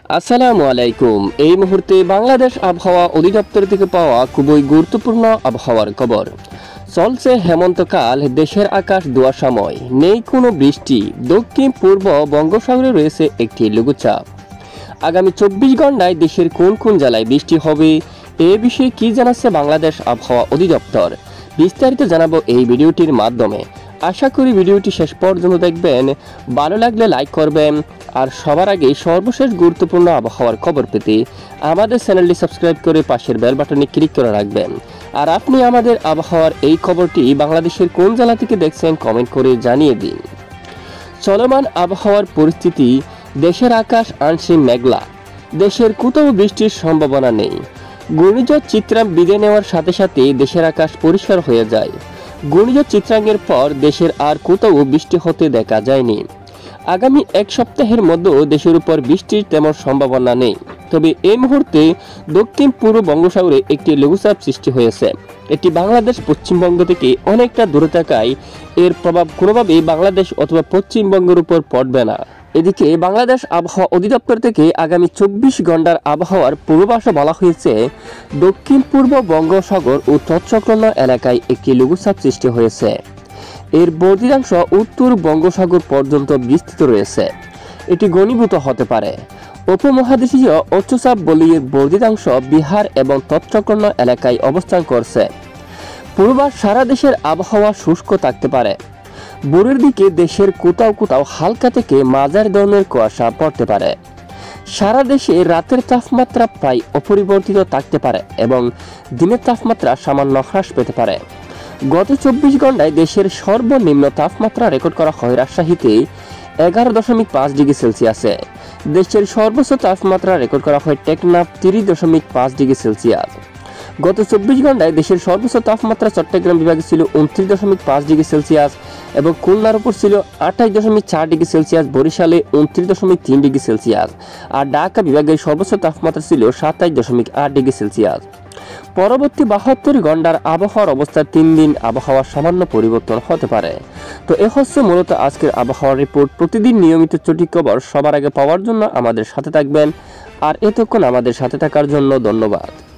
আসসালামু আলাইকুম। এই মুহূর্তে বাংলাদেশ আবহাওয়া অধিদপ্তর থেকে পাওয়া খুবই গুরুত্বপূর্ণ আবহাওয়ার খবর। চলছে হেমন্তকাল, দেশের আকাশ ধোঁয়াশাময়, নেই কোনো বৃষ্টি। দক্ষিণ পূর্ব বঙ্গোপসাগরে রয়েছে একটি লঘুচাপ। আগামী 24 ঘন্টায় দেশের কোন কোন জেলায় বৃষ্টি হবে, এ বিষয়ে কি জানাচ্ছে বাংলাদেশ আবহাওয়া অধিদপ্তর, বিস্তারিত জানাবো এই ভিডিওটির মাধ্যমে। আশা করি ভিডিওটি শেষ পর্যন্ত দেখবেন। ভালো লাগলে লাইক করবেন, আর সবার আগে সর্বশেষ গুরুত্বপূর্ণ আবহাওয়ার খবর পেতে আমাদের চ্যানেলটি সাবস্ক্রাইব করে পাশের বেল বাটনে ক্লিক করে রাখবেন। আর আপনি আমাদের আবহাওয়ার এই খবরটি বাংলাদেশের কোন জেলা থেকে দেখছেন কমেন্ট করে জানিয়ে দিন। চলমান আবহাওয়ার পরিস্থিতি, দেশের আকাশ আংশিক মেঘলা, দেশের কোথাও বৃষ্টির সম্ভাবনা নেই। ঘূর্ণিঝড় চিত্রাং বিদায় নেওয়ার সাথে সাথে দেশের আকাশ পরিষ্কার হয়ে যায়। ঘূর্ণিঝড় চিত্রাঙ্গের পর দেশের আর কোথাও বৃষ্টি হতে দেখা যায়নি। আগামী এক সপ্তাহের মধ্যেও দেশের উপর বৃষ্টির তেমন সম্ভাবনা নেই। তবে এই মুহূর্তে দক্ষিণ পূর্ব বঙ্গোপসাগরে একটি লঘুচাপ সৃষ্টি হয়েছে। এটি বাংলাদেশ পশ্চিমবঙ্গ থেকে অনেকটা দূরে থাকায় এর প্রভাব কোনোভাবেই বাংলাদেশ অথবা পশ্চিমবঙ্গের উপর পড়বে না। এদিকে বাংলাদেশ আবহাওয়া অধিদপ্তর থেকে আগামী 24 ঘন্টার আবহাওয়ার পূর্বাভাসে বলা হয়েছে, দক্ষিণ পূর্ব বঙ্গোপসাগর ও তৎসংলগ্ন এলাকায় একটি লঘুচাপ সৃষ্টি হয়েছে। এর বর্ধিতাংশ উত্তর বঙ্গোপসাগর পর্যন্ত বিস্তৃত রয়েছে। এটি ঘনীভূত হতে পারে। উপমহাদেশীয় উচ্চচাপ বলয়ের বর্ধিতাংশ বিহার এবং তৎসংলগ্ন এলাকায় অবস্থান করছে। পূর্বাভাস সারা দেশের আবহাওয়া শুষ্ক থাকতে পারে। ভোরের দিকে দেশের কোথাও কোথাও হালকা থেকে মাঝারি ধরনের কুয়াশা পড়তে পারে। সারা দেশে রাতের তাপমাত্রা প্রায় অপরিবর্তিত থাকতে পারে এবং দিনের তাপমাত্রা সামান্য হ্রাস পেতে পারে। গত 24 ঘন্টায় দেশের সর্বনিম্ন তাপমাত্রা রেকর্ড করা হয় রাজশাহীতে 11.5 ডিগ্রি সেলসিয়াসে। দেশের সর্বোচ্চ তাপমাত্রা রেকর্ড করা হয় টেকনাফ 30.5 ডিগ্রি সেলসিয়াস। গত 24 ঘন্টায় দেশের সর্বোচ্চ তাপমাত্রা চট্টগ্রাম বিভাগে ছিল 29.5 ডিগ্রি সেলসিয়াস এবং খুলনার উপর ছিল 28.4 ডিগ্রি সেলসিয়াস, বরিশালে 29.3 ডিগ্রি সেলসিয়াস, আর ঢাকা বিভাগের সর্বোচ্চ তাপমাত্রা ছিল 27.8 ডিগ্রি সেলসিয়াস। পরবর্তী 72 ঘন্টার আবহাওয়ার অবস্থার 3 দিন আবহাওয়ার সামান্য পরিবর্তন হতে পারে। তো এ হচ্ছে মূলত আজকের আবহাওয়ার রিপোর্ট। প্রতিদিন নিয়মিত সঠিক খবর সবার আগে পাওয়ার জন্য আমাদের সাথে থাকবেন, আর এতক্ষণ আমাদের সাথে থাকার জন্য ধন্যবাদ।